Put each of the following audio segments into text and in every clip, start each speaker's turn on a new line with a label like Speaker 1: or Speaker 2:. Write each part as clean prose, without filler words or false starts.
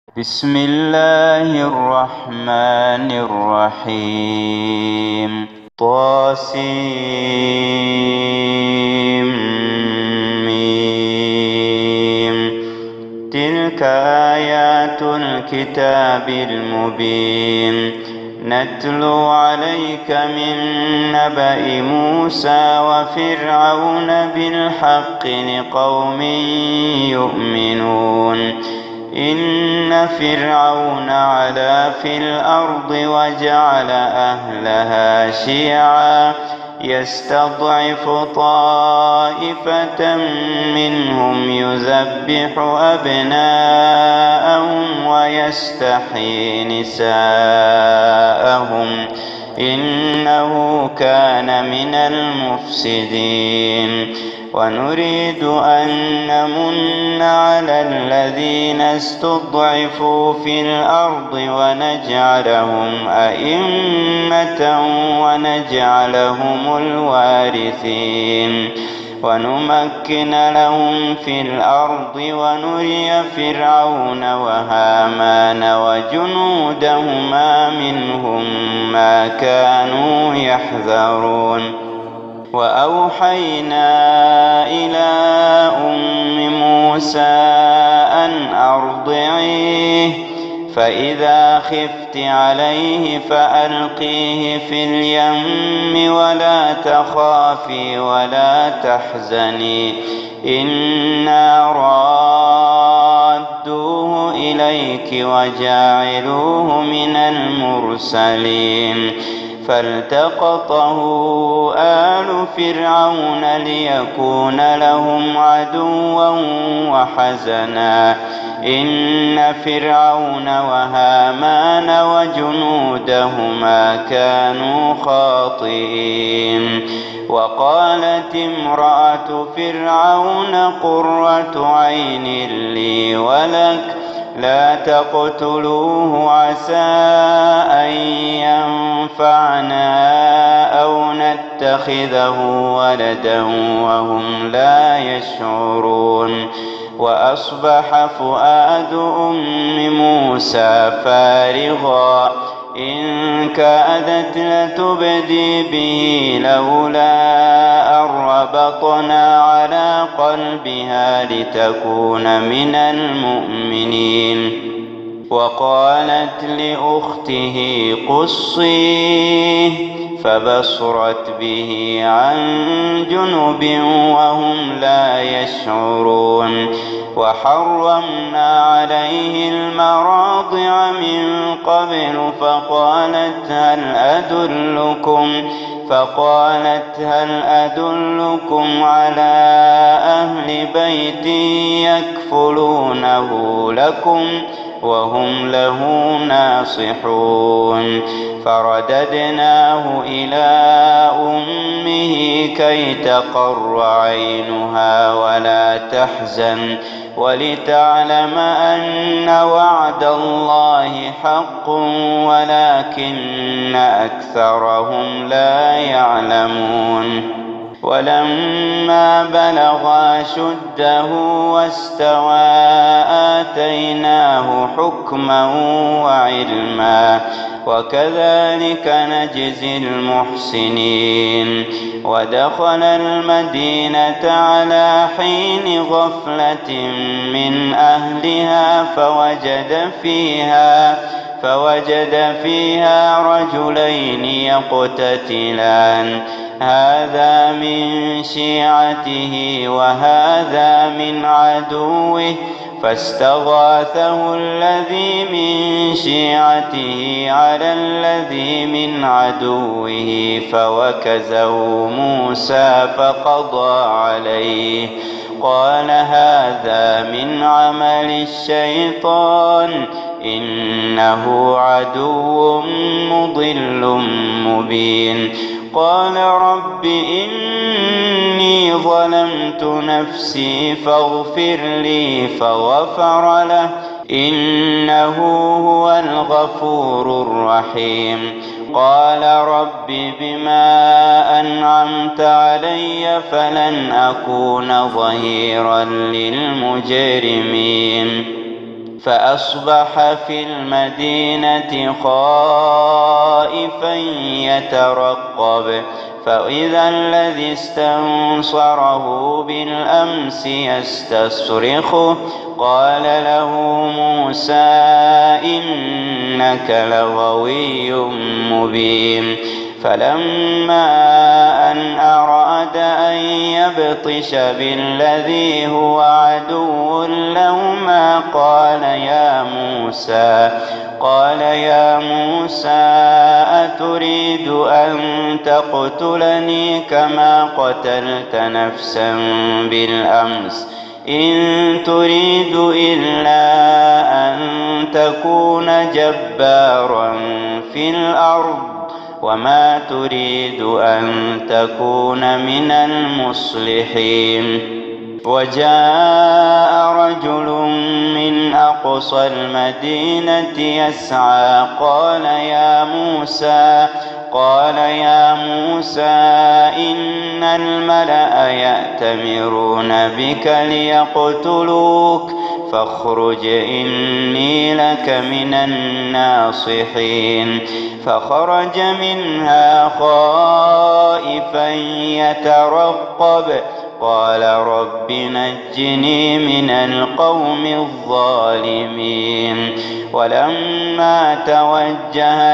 Speaker 1: بسم الله الرحمن الرحيم. طاسيم. تلك آيات الكتاب المبين نتلو عليك من نبأ موسى وفرعون بالحق لقوم يؤمنون. إن فرعون علا في الأرض وجعل أهلها شيعا يستضعف طائفة منهم يذبح أبناءهم ويستحيي نساءهم إنه كان من المفسدين. ونريد أن نمن على الذين استضعفوا في الأرض ونجعلهم أئمة ونجعلهم الوارثين ونمكن لهم في الأرض ونري فرعون وهامان وجنودهما منهم ما كانوا يحذرون. وأوحينا إلى أم موسى أن أرضعيه فإذا خفت عليه فألقيه في اليم ولا تخافي ولا تحزني إنا رادوه إليك وجاعلوه من المرسلين. فالتقطه آل فرعون ليكون لهم عدوا وحزنا إن فرعون وهامان وجنودهما كانوا خاطئين. وقالت امرأة فرعون قرة عين لي ولك لا تقتلوه عسى أن ينفعنا أو نتخذه ولدا وهم لا يشعرون. وأصبح فؤاد أم موسى فارغا إن كادت لتبدي به لولا أن ربطنا على قلبها لتكون من المؤمنين. وقالت لأخته قصيه فبصرت به عن جنب وهم لا يشعرون. وحرمنا عليه المراضع من قبل فقالت هل أدلكم على أهل بيت يكفلونه لكم وهم له ناصحون. فرددناه إلى أمه كي تقر عينها ولا تحزن ولتعلم أن وعد الله حق ولكن أكثرهم لا يعلمون. ولما بلغا شده واستوى آتيناه حكما وعلما وكذلك نجزي المحسنين. ودخل المدينة على حين غفلة من أهلها فوجد فيها رجلين يقتتلان هذا من شيعته وهذا من عدوه فاستغاثه الذي من شيعته على الذي من عدوه فوكزه موسى فقضى عليه قال هذا من عمل الشيطان إنه عدو مضل مبين. قال رب إني ظلمت نفسي فاغفر لي فغفر له إنه هو الغفور الرحيم. قال رب بما أنعمت علي فلن أكون ظهيرا للمجرمين. فأصبح في المدينة خائفا يترقب فإذا الذي استنصره بالأمس يستصرخه قال له موسى إنك لغوي مبين فلما أن أراد أن يبطش بالذي هو عدو لهما قال يا موسى أتريد أن تقتلني كما قتلت نفسا بالأمس إن تريد إلا أن تكون جبارا في الأرض وما تريد أن تكون من المصلحين وجاء رجل من أقصى المدينة يسعى قال يا موسى إن الملأ يأتمرون بك ليقتلوك فاخرج إني لك من الناصحين فخرج منها خائفا يترقب قال رب نجني من القوم الظالمين ولما توجه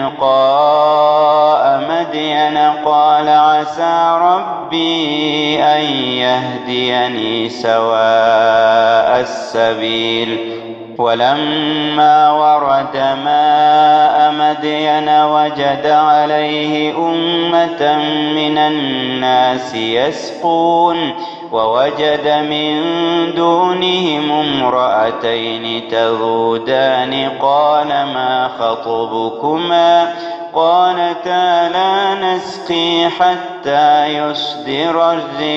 Speaker 1: تلقاء مدين قال عسى ربي أن يهديني سواء السبيل ولما ورد ماء مدين وجد عليه أمة من الناس يسقون ووجد من دونهم امرأتين تذودان قال ما خطبكما قالتا لا نسقي حتى يصدر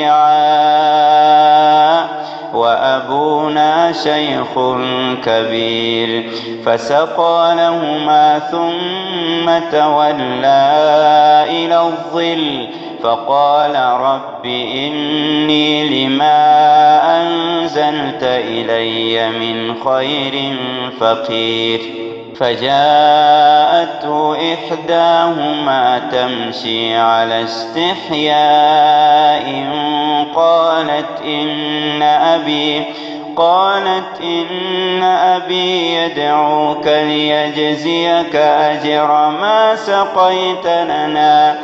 Speaker 1: الرعاء وأبونا شيخ كبير فسقى لهما ثم تولى إلى الظل فقال رب إني لما أنزلت إلي من خير فقير فجاءته إحداهما تمشي على استحياء قالت إن أبي يدعوك ليجزيك أجر ما سقيت لنا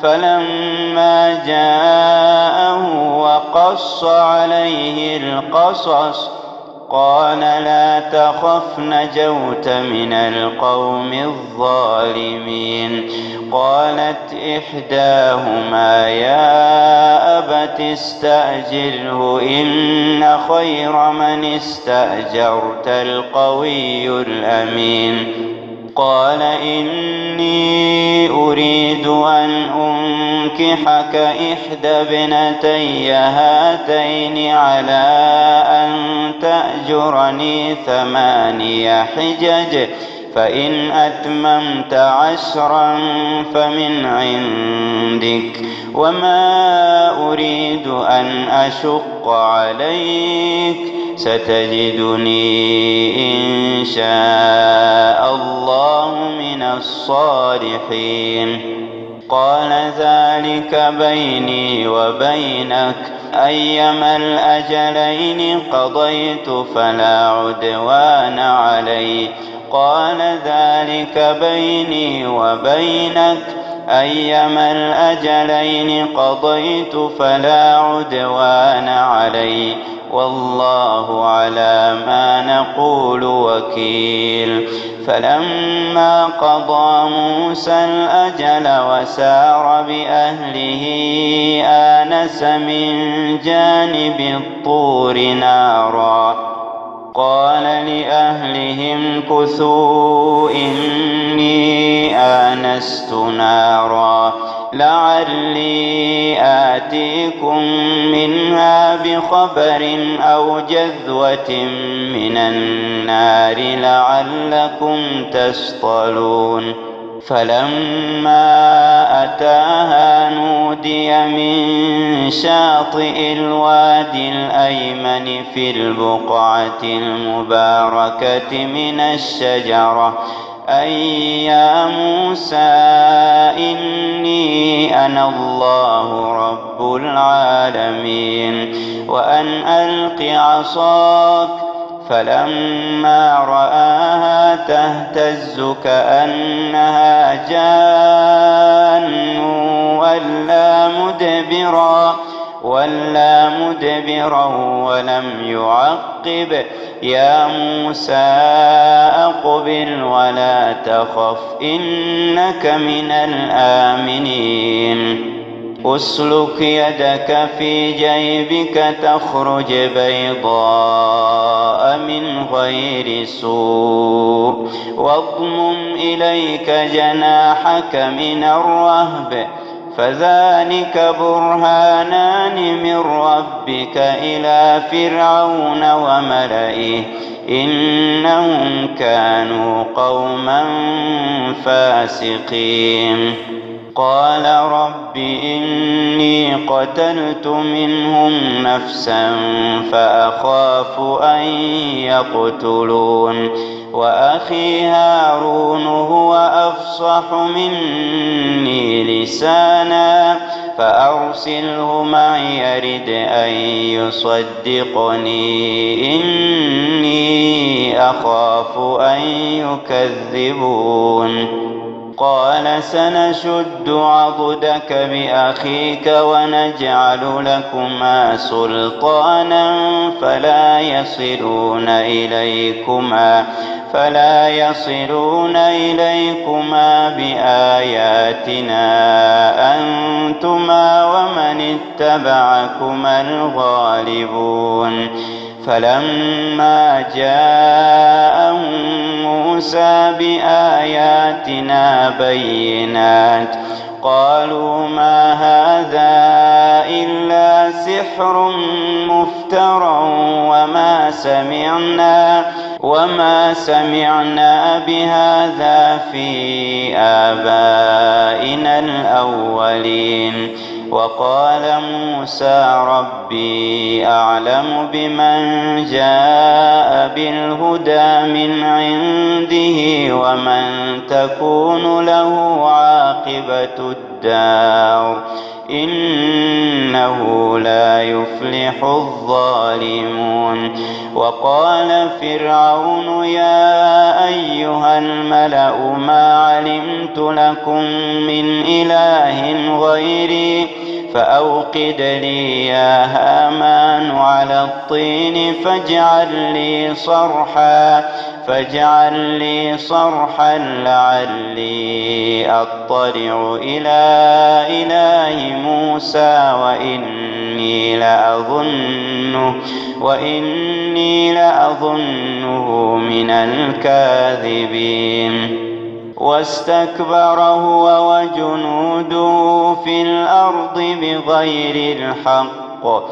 Speaker 1: فلما جاءه وقص عليه القصص قال لا تخف نجوت من القوم الظالمين قالت إحداهما يا أبت استأجره إن خير من استأجرت القوي الأمين قال إني أريد أن أنكحك إحدى ابنتي هاتين على أن تأجرني 8 حجج فإن أتممت 10 فمن عندك وما أريد أن أشق عليك ستجدني إن شاء الله من الصالحين قال ذلك بيني وبينك أيما الأجلين قضيت فلا عدوان علي قال ذلك بيني وبينك أيما الأجلين قضيت فلا عدوان علي والله على ما نقول وكيل فلما قضى موسى الأجل وسار بأهله آنس من جانب الطور نارا قال لأهلهم كثوا إني آنست نارا لعلي آتيكم منها بخبر أو جذوة من النار لعلكم تصطلون فلما أتاها نودي من شاطئ الوادي الأيمن في البقعة المباركة من الشجرة أن يا موسى إني أنا الله رب العالمين وأن ألق عصاك. فلما رآها تهتز كأنها جان ولا مدبرا ولم يعقب. يا موسى أقبل ولا تخف إنك من الآمنين. أسلك يدك في جيبك تخرج بيضاء من غير سوء واضمم إليك جناحك من الرهب فذلك برهانان من ربك إلى فرعون وملئه إنهم كانوا قوما فاسقين. قال رب إني قتلت منهم نفسا فأخاف أن يقتلون وأخي هارون هو أفصح مني لسانا فأرسله معي يرد أن يصدقني إني أخاف أن يكذبون. قال سنشد عضدك بأخيك ونجعل لكما سلطانا فلا يصلون إليكما بآياتنا أنتما ومن اتبعكما الغالبون. فلما جاءهم موسى بآياتنا بينات قالوا ما هذا إلا سحر مفترى وما سمعنا بهذا في آبائنا الأولين. وقال موسى ربي أعلم بمن جاء بالهدى من عنده ومن تكون له عاقبة الدار إنه لا يفلح الظالمون. وقال فرعون يا أيها الملأ ما علمت لكم من إله غيري فأوقد لي يا هامان على الطين فاجعل لي صرحا لعلي أطلع إلى إله موسى وإني لأظنه من الكاذبين. واستكبر هو وجنوده في الأرض بغير الحق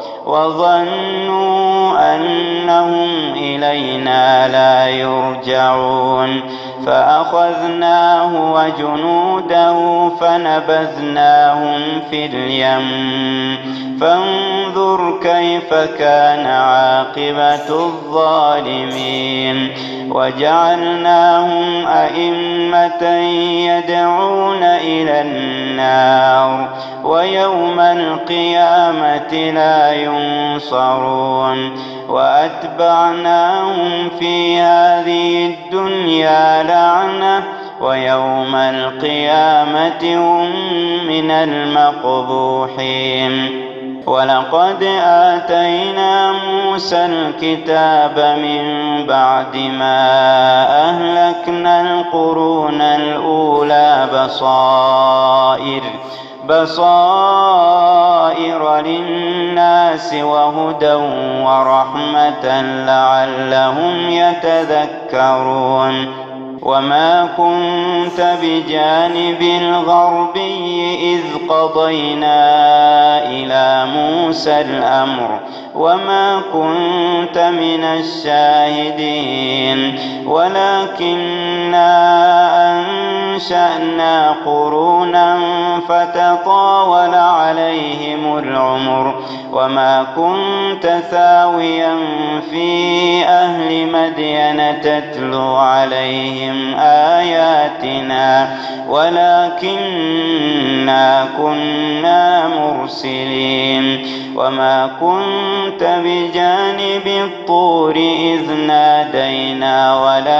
Speaker 1: وظنوا أنهم إلينا لا يرجعون. فأخذناه وجنوده فنبذناهم في اليم فانظر كيف كان عاقبة الظالمين. وجعلناهم أئمة يدعون إلى النار ويوم القيامة لا ينصرون. وأتبعناهم في هذه الدنيا لعنة ويوم القيامة هم من المقبوحين. ولقد آتينا موسى الكتاب من بعد ما أهلكنا القرون الأولى بصائر للناس وهدى ورحمة لعلهم يتذكرون. وما كنت بجانب الغربي إذ قضينا إلى موسى الأمر وما كنت من الشاهدين ولكننا أنشأنا قرونا فتطاول عليهم العمر وما كنت ثاويا في أهل مدين تتلو عليهم آياتنا ولكننا كنا مرسلين وما كنت بجانب الطور إذ نادينا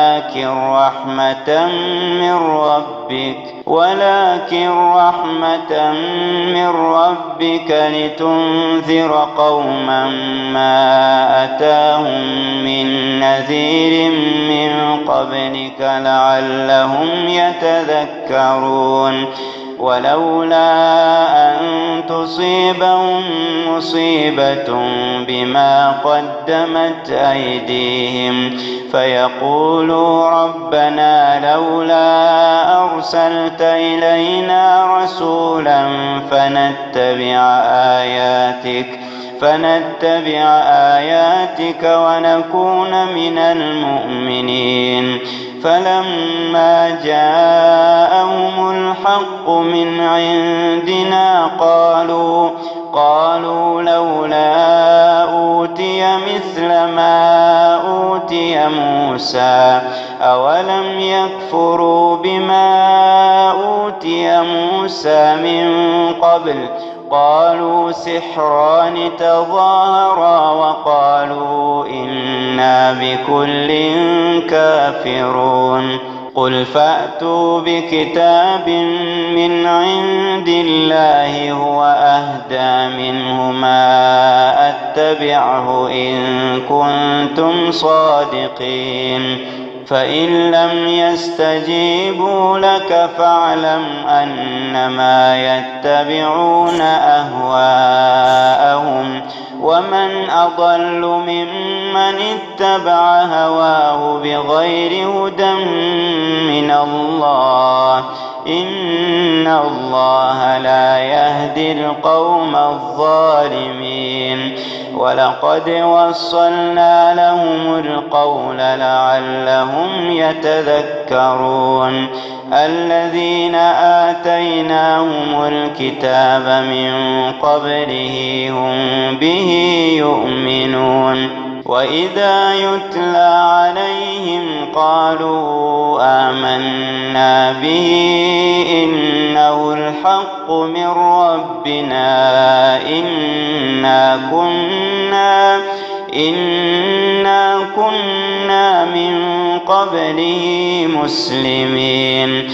Speaker 1: ولكن رحمة من ربك لتنذر قوما ما أتاهم من نذير من قبلك لعلهم يتذكرون ولولا أن تصيبهم مصيبة بما قدمت أيديهم فيقولوا ربنا لولا أرسلت إلينا رسولا فنتبع آياتك ونكون من المؤمنين فلما جاءهم الحق من عندنا قالوا لولا أوتي مثل ما أوتي موسى أولم يكفروا بما أوتي موسى من قبل قالوا سحران تظاهرا وقالوا إنا بكل كافرون قل فأتوا بكتاب من عند الله هو أهدى منهما أتبعه إن كنتم صادقين فإن لم يستجيبوا لك فاعلم أنما يتبعون أهواءهم ومن أضل ممن اتبع هواه بغير هدى من الله إن الله لا يهدي القوم الظالمين ولقد وصلنا لهم القول لعلهم يتذكرون الذين آتيناهم الكتاب من قبله هم به يؤمنون وإذا يتلى عليهم قالوا آمنا به إنه الحق من ربنا إنا كنا من قبله مسلمين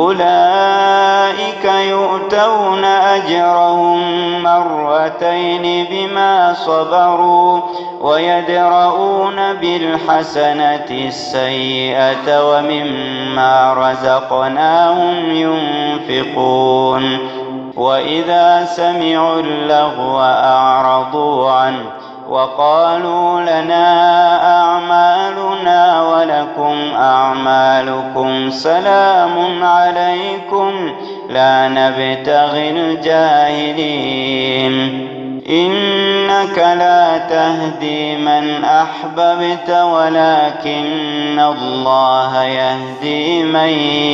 Speaker 1: أولئك يؤتون أجرهم مرتين بما صبروا ويدرؤون بالحسنة السيئة ومما رزقناهم ينفقون وإذا سمعوا اللغو أعرضوا عنه وقالوا لنا أعمالنا ولكم أعمالكم سلام عليكم لا نبتغي الجاهلين إنك لا تهدي من أحببت ولكن الله يهدي من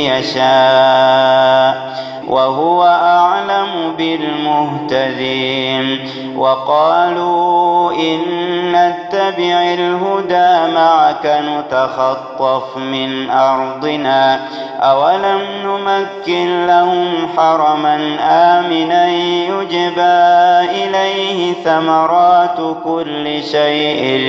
Speaker 1: يشاء وهو أعلم بالمهتدين وقالوا إن نتبع الهدى معك نتخطف من أرضنا أولم نمكن لهم حرما آمنا يجبى إليه ثمرات كل شيء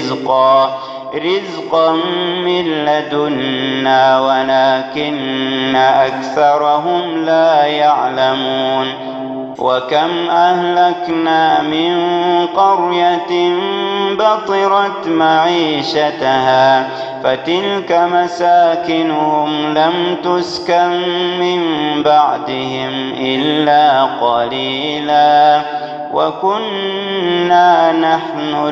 Speaker 1: رزقا من لدنا ولكن أكثرهم لا يعلمون وكم أهلكنا من قرية بطرت معيشتها فتلك مساكنهم لم تسكن من بعدهم إلا قليلا وكنا نحن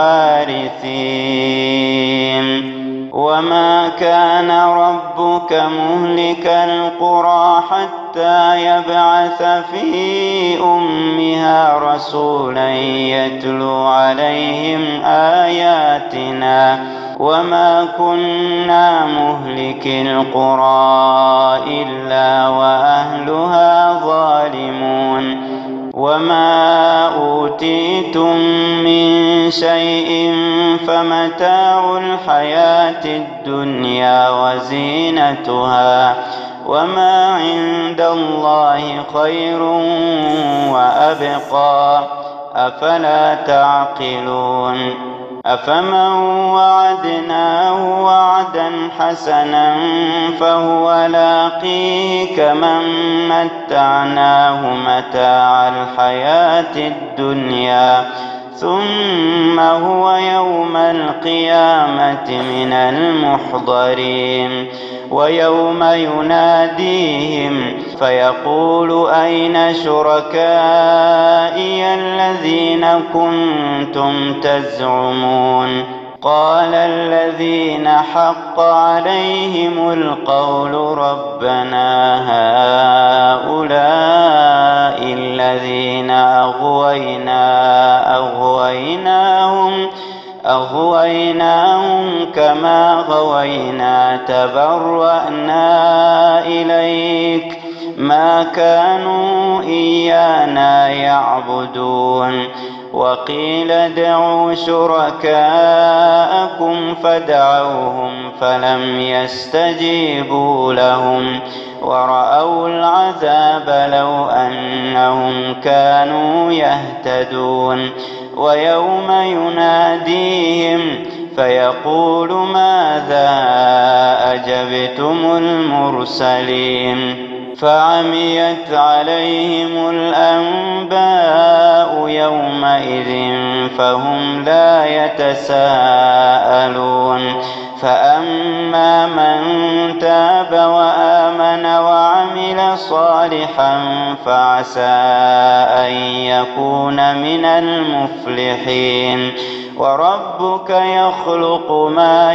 Speaker 1: الوارثين وما كان ربك مهلك القرى حتى يبعث في أمها رسولا يتلو عليهم آياتنا وما كنا مهلك القرى إلا وأهلها ظالمون وما أوتيتم من شيء فمتاع الحياة الدنيا وزينتها وما عند الله خير وأبقى أفلا تعقلون أفمن وعدناه وعدا حسنا فهو لاقيه كمن متعناه متاع الحياة الدنيا ثم هو يوم القيامة من المحضرين ويوم يناديهم فيقول أين شركائي الذين كنتم تزعمون قال الذين حق عليهم القول ربنا هؤلاء الذين أغويناهم كما غوينا تبرأنا إليك ما كانوا إيانا يعبدون وقيل ادعوا شركاءكم فدعوهم فلم يستجيبوا لهم ورأوا العذاب لو أنهم كانوا يهتدون ويوم يناديهم فيقول ماذا أجبتم المرسلين فعميت عليهم الأنباء يومئذ فهم لا يتساءلون فأما من تاب وآمن وعمل صالحا فعسى أن يكون من المفلحين وربك يخلق ما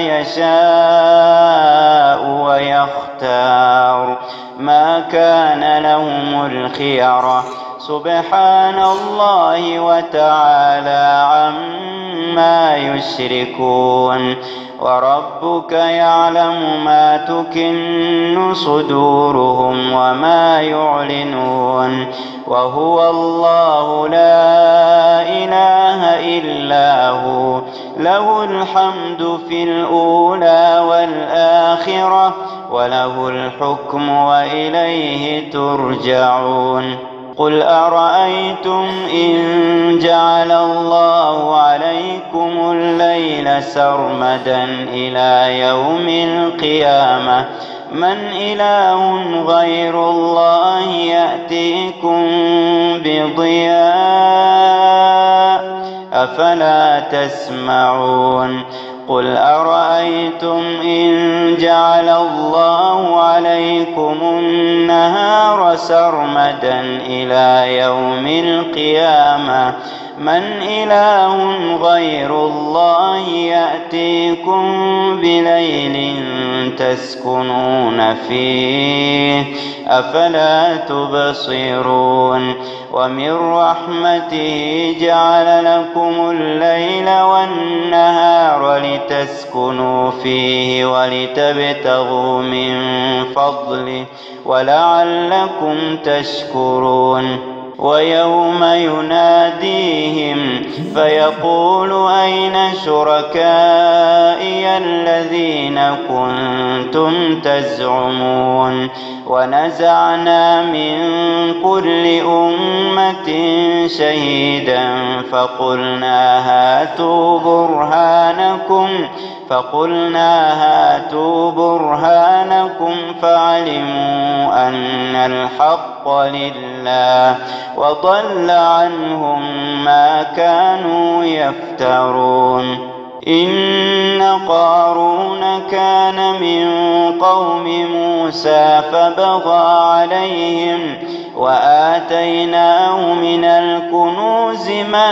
Speaker 1: يشاء ويختار ما كان لهم الخيرة سبحان الله وتعالى عما يشركون وربك يعلم ما تكن صدورهم وما يعلنون وهو الله لا إله إلا هو له الحمد في الأولى والآخرة وله الحكم وإليه ترجعون قل أرأيتم إن جعل الله عليكم الليل سرمدا إلى يوم القيامة من إله غير الله يأتيكم بضياء أفلا تسمعون قل أرأيتم إن جعل الله عليكم النهار سرمدا إلى يوم القيامة من إله غير الله يأتيكم بليل تسكنون فيه أفلا تبصرون ومن رحمته جعل لكم الليل والنهار لتسكنوا فيه ولتبتغوا من فضله ولعلكم تشكرون ويوم يناديهم فيقول أين شركائي الذين كنتم تزعمون ونزعنا من كل أمة شهيدا فقلنا هاتوا برهانكم فعلموا أن الحق لله وضل عنهم ما كانوا يفترون إن قارون كان من قوم موسى فبغى عليهم وآتيناه من الكنوز ما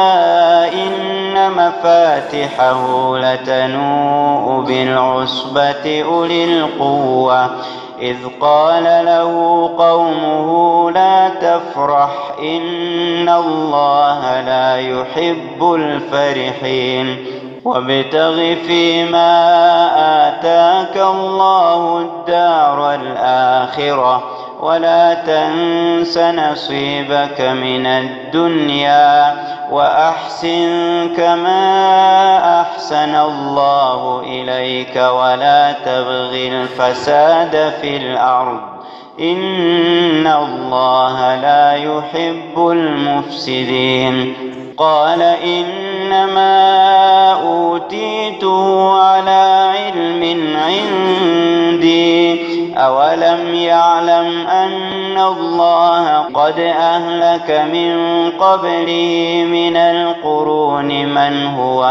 Speaker 1: إن مفاتحه لتنوء بالعصبة أولي القوة إذ قال له قومه لا تفرح إن الله لا يحب الفرحين وابتغ فيما آتاك الله الدار الآخرة ولا تنس نصيبك من الدنيا وأحسن كما أحسن الله إليك ولا تبغ الفساد في الأرض إن الله لا يحب المفسدين. قال إنما أوتيته على علم عندي أولم يعلم أن الله قد أهلك من قبله من القرون من هو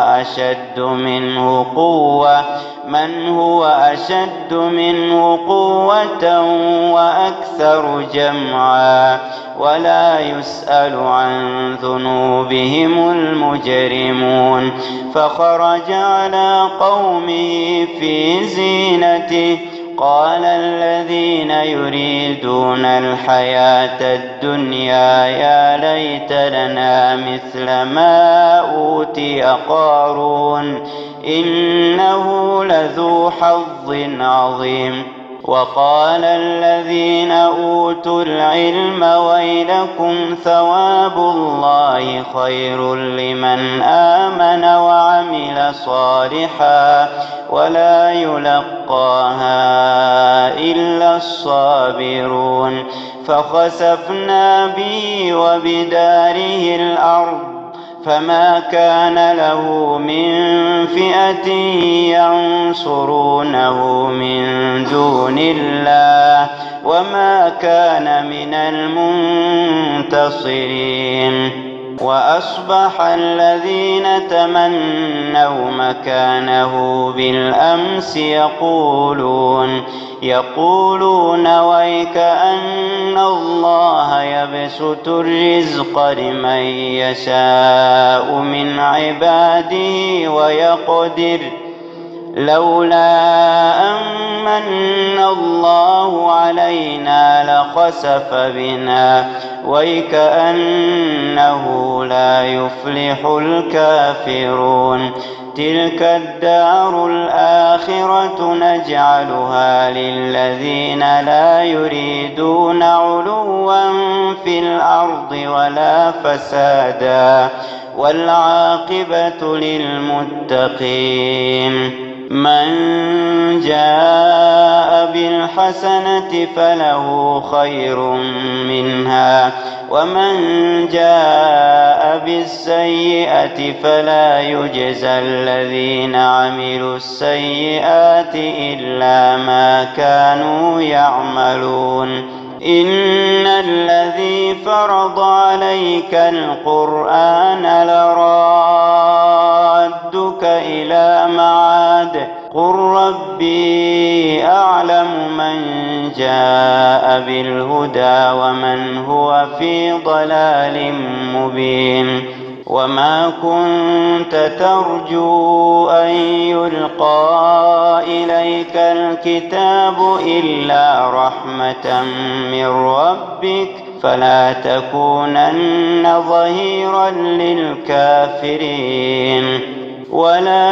Speaker 1: أشد منه قوة وأكثر جمعا ولا يسأل عن ذنوبهم المجرمون. فخرج على قومه في زينته قال الذين يريدون الحياة الدنيا يا ليت لنا مثل ما أوتي قارون إنه لذو حظ عظيم. وقال الذين أوتوا العلم ويلكم ثواب الله خير لمن آمن وعمل صالحا ولا يلقاها إلا الصابرون. فخسفنا به وبداره الأرض فما كان له من فئة ينصرونه من دون الله وما كان من المنتصرين. وأصبح الذين تمنوا مكانه بالأمس يقولون ويك أن الله يبسط الرزق لمن يشاء من عباده ويقدر لولا أمن الله علينا لخسف بنا ويكأنه لا يفلح الكافرون. تلك الدار الآخرة نجعلها للذين لا يريدون علوا في الأرض ولا فسادا والعاقبة للمتقين. من جاء بالحسنة فله خير منها ومن جاء بالسيئة فلا يجزى الذين عملوا السيئات إلا ما كانوا يعملون. إن الذي فرض عليك القرآن لرادك إلى معاد قل ربي أعلم من جاء بالهدى ومن هو في ضلال مبين. وما كنت ترجو أن يلقى إليك الكتاب إلا رحمة من ربك فلا تكونن ظهيرا للكافرين. ولا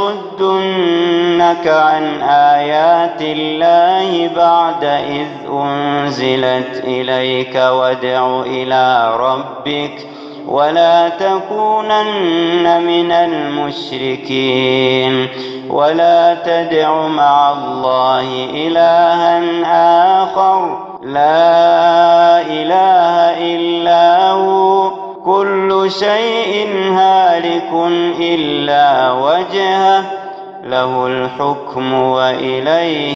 Speaker 1: يصدنك عن آيات الله بعد إذ أنزلت إليك وادع إلى ربك ولا تكونن من المشركين. ولا تدع مع الله إلها آخر لا إله إلا هو كل شيء هالك إلا وجهه له الحكم وإليه